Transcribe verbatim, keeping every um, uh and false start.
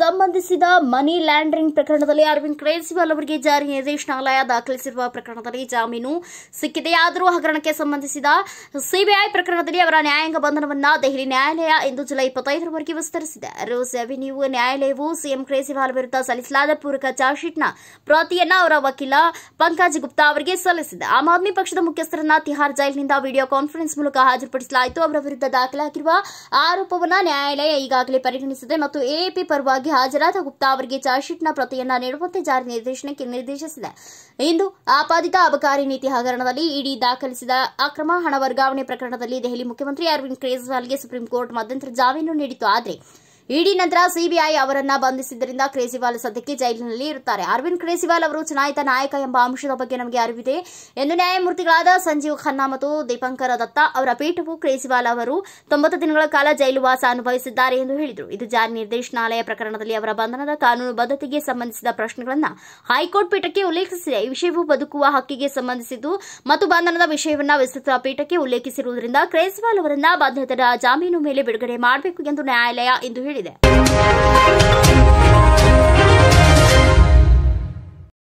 ಸಂಬಂಧಿಸಿದ ಮನಿ ಲ್ಯಾಂಡರಿಂಗ್ ಪ್ರಕರಣದಲ್ಲಿ ಅರವಿಂದ್ ಕೇಜ್ರಿವಾಲ್ ಅವರಿಗೆ ಜಾರಿ ನಿರ್ದೇಶನಾಲಯ ದಾಖಲಿಸಿರುವ ಪ್ರಕರಣದಲ್ಲಿ ಜಾಮೀನು ಸಿಕ್ಕಿದೆಯಾದರೂ ಹಗರಣಕ್ಕೆ ಸಂಬಂಧಿಸಿದ ಸಿಬಿಐ ಪ್ರಕರಣದಲ್ಲಿ ಅವರ ನ್ಯಾಯಾಂಗ ಬಂಧನವನ್ನು ದೆಹಲಿ ನ್ಯಾಯಾಲಯ ಇಂದು ಜುಲೈ ಇಪ್ಪತ್ತೈದರವರೆಗೆ ವಿಸ್ತರಿಸಿದೆ. ರೋಸ್ ಅವೆನ್ಯೂ ನ್ಯಾಯಾಲಯವು ಸಿಎಂ ಕೇಜ್ರಿವಾಲ್ ವಿರುದ್ಧ ಸಲ್ಲಿಸಲಾದ ಪೂರಕ ಚಾರ್ಜ್ ಶೀಟ್ನ ಪ್ರತಿಯನ್ನು ಅವರ ವಕೀಲ ಪಂಕಜ್ ಗುಪ್ತಾ ಅವರಿಗೆ ಸಲ್ಲಿಸಿದೆ. ಆಮ್ ಆದ್ಮಿ ಪಕ್ಷದ ಮುಖ್ಯಸ್ಥರನ್ನ ತಿಹಾರ್ ಜೈಲಿನಿಂದ ವಿಡಿಯೋ ಕಾನ್ಫರೆನ್ಸ್ ಮೂಲಕ ಹಾಜರುಪಡಿಸಲಾಯಿತು. ಅವರ ವಿರುದ್ಧ ದಾಖಲಾಗಿರುವ ಆರೋಪವನ್ನು ನ್ಯಾಯಾಲಯ ಈಗಾಗಲೇ ಪರಿಗಣಿಸಿದೆ ಮತ್ತು ಎಎಪಿ ಪರವಾಗಿ ಹಾಜರಾದ ಗುಪ್ತಾ ಅವರಿಗೆ ಚಾರ್ಜ್ ಶೀಟ್ನ ಪ್ರತಿಯನ್ನ ನೀಡುವಂತೆ ಜಾರಿ ನಿರ್ದೇಶನಕ್ಕೆ ನಿರ್ದೇಶಿಸಿದೆ. ಇಂದು ಆಪಾದಿತ ಅಬಕಾರಿ ನೀತಿ ಹಗರಣದಲ್ಲಿ ಇಡಿ ದಾಖಲಿಸಿದ ಅಕ್ರಮ ಹಣ ವರ್ಗಾವಣೆ ಪ್ರಕರಣದಲ್ಲಿ ದೆಹಲಿ ಮುಖ್ಯಮಂತ್ರಿ ಅರವಿಂದ್ ಕೇಜ್ರಿವಾಲ್ಗೆ ಸುಪ್ರೀಂ ಕೋರ್ಟ್ ಮಧ್ಯಂತರ ಜಾಮೀನು ನೀಡಿತು. ಆದರೆ ಇಡಿ ನಂತರ ಸಿಬಿಐ ಅವರನ್ನ ಬಂಧಿಸಿದ್ದರಿಂದ ಕೇಜ್ರಿವಾಲ್ ಸದ್ಯಕ್ಕೆ ಜೈಲಿನಲ್ಲಿ ಇರುತ್ತಾರೆ. ಅರವಿಂದ್ ಕೇಜ್ರಿವಾಲ್ ಅವರು ಚುನಾಯಿತ ನಾಯಕ ಎಂಬ ಅಂಶದ ಬಗ್ಗೆ ನಮಗೆ ಅರಿವಿದೆ ಎಂದು ನ್ಯಾಯಮೂರ್ತಿಗಳಾದ ಸಂಜೀವ್ ಖನ್ನಾ ಮತ್ತು ದೀಪಂಕರ ದತ್ತಾ ಅವರ ಪೀಠವು ಕೇಜ್ರಿವಾಲ್ ಅವರು ತೊಂಬತ್ತು ದಿನಗಳ ಕಾಲ ಜೈಲು ವಾಸ ಅನುಭವಿಸಿದ್ದಾರೆ ಎಂದು ಹೇಳಿದರು. ಇದು ಜಾರಿ ನಿರ್ದೇಶನಾಲಯ ಪ್ರಕರಣದಲ್ಲಿ ಅವರ ಬಂಧನದ ಕಾನೂನು ಬದ್ಧತೆಗೆ ಸಂಬಂಧಿಸಿದ ಪ್ರಶ್ನೆಗಳನ್ನು ಹೈಕೋರ್ಟ್ ಪೀಠಕ್ಕೆ ಉಲ್ಲೇಖಿಸಿದೆ. ಈ ವಿಷಯವು ಬದುಕುವ ಹಕ್ಕಿಗೆ ಸಂಬಂಧಿಸಿದ್ದು ಮತ್ತು ಬಂಧನದ ವಿಷಯವನ್ನು ವಿಸ್ತೃತ ಪೀಠಕ್ಕೆ ಉಲ್ಲೇಖಿಸಿರುವುದರಿಂದ ಕೇಜ್ರಿವಾಲ್ ಅವರನ್ನ ಬಂಧಿತರ ಜಾಮೀನು ಮೇಲೆ ಬಿಡುಗಡೆ ಮಾಡಬೇಕು ಎಂದು ನ್ಯಾಯಾಲಯ ಇಂದು ಹೇಳಿದೆ.